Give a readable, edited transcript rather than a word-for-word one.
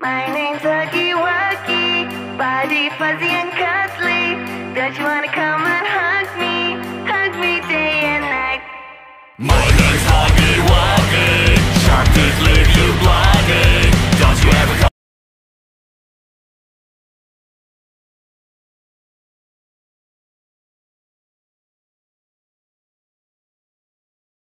My name's Huggy Wuggy, body fuzzy and cuddly. Don't you wanna come on home?